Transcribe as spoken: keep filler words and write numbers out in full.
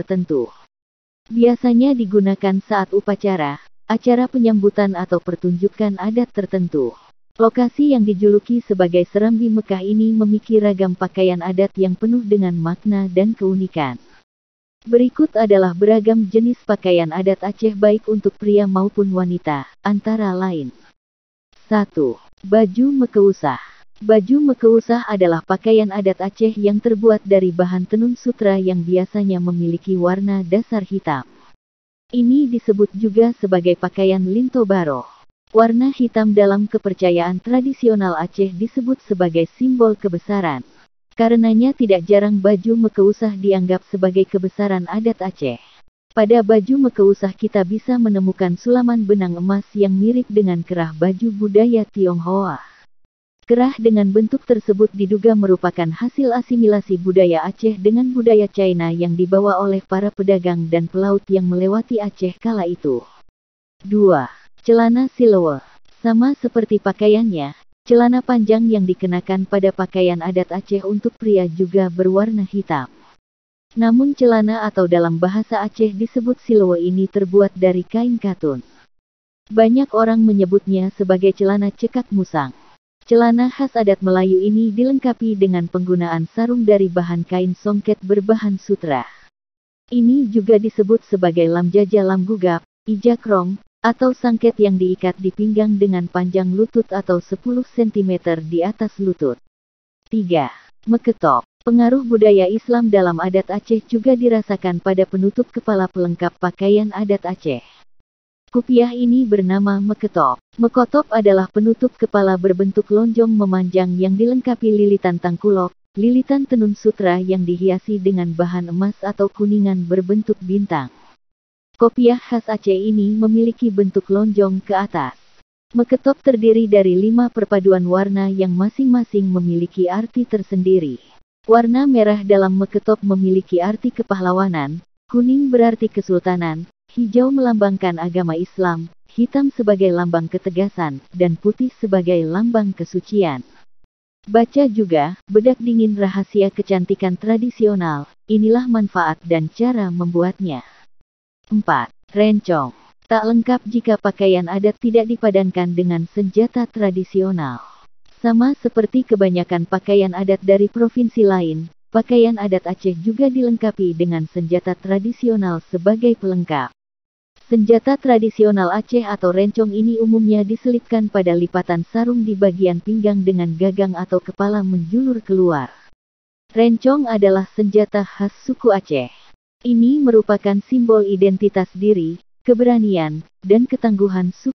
tertentu. Biasanya digunakan saat upacara, acara penyambutan atau pertunjukan adat tertentu. Lokasi yang dijuluki sebagai Serambi Mekah ini memiliki ragam pakaian adat yang penuh dengan makna dan keunikan. Berikut adalah beragam jenis pakaian adat Aceh baik untuk pria maupun wanita, antara lain. satu. Baju Mekeusah. Baju Mekeusah adalah pakaian adat Aceh yang terbuat dari bahan tenun sutra yang biasanya memiliki warna dasar hitam. Ini disebut juga sebagai pakaian Linto Baro. Warna hitam dalam kepercayaan tradisional Aceh disebut sebagai simbol kebesaran. Karenanya tidak jarang baju Mekeusah dianggap sebagai kebesaran adat Aceh. Pada baju Mekeusah kita bisa menemukan sulaman benang emas yang mirip dengan kerah baju budaya Tionghoa. Kerah dengan bentuk tersebut diduga merupakan hasil asimilasi budaya Aceh dengan budaya China yang dibawa oleh para pedagang dan pelaut yang melewati Aceh kala itu. dua. Celana Silowe. Sama seperti pakaiannya, celana panjang yang dikenakan pada pakaian adat Aceh untuk pria juga berwarna hitam. Namun celana atau dalam bahasa Aceh disebut Silowe ini terbuat dari kain katun. Banyak orang menyebutnya sebagai celana cekak musang. Celana khas adat Melayu ini dilengkapi dengan penggunaan sarung dari bahan kain songket berbahan sutra. Ini juga disebut sebagai lamjaja lamgugap, ijakrong, atau sangket yang diikat di pinggang dengan panjang lutut atau sepuluh sentimeter di atas lutut. tiga. Meketop. Pengaruh budaya Islam dalam adat Aceh juga dirasakan pada penutup kepala pelengkap pakaian adat Aceh. Kupiah ini bernama meketop. Mekotop adalah penutup kepala berbentuk lonjong memanjang yang dilengkapi lilitan tangkulok, lilitan tenun sutra yang dihiasi dengan bahan emas atau kuningan berbentuk bintang. Kopiah khas Aceh ini memiliki bentuk lonjong ke atas. Meketop terdiri dari lima perpaduan warna yang masing-masing memiliki arti tersendiri. Warna merah dalam meketop memiliki arti kepahlawanan, kuning berarti kesultanan, hijau melambangkan agama Islam, hitam sebagai lambang ketegasan, dan putih sebagai lambang kesucian. Baca juga, bedak dingin rahasia kecantikan tradisional, inilah manfaat dan cara membuatnya. empat. Rencong. Tak lengkap jika pakaian adat tidak dipadankan dengan senjata tradisional. Sama seperti kebanyakan pakaian adat dari provinsi lain, pakaian adat Aceh juga dilengkapi dengan senjata tradisional sebagai pelengkap. Senjata tradisional Aceh atau rencong ini umumnya diselipkan pada lipatan sarung di bagian pinggang dengan gagang atau kepala menjulur keluar. Rencong adalah senjata khas suku Aceh. Ini merupakan simbol identitas diri, keberanian, dan ketangguhan suku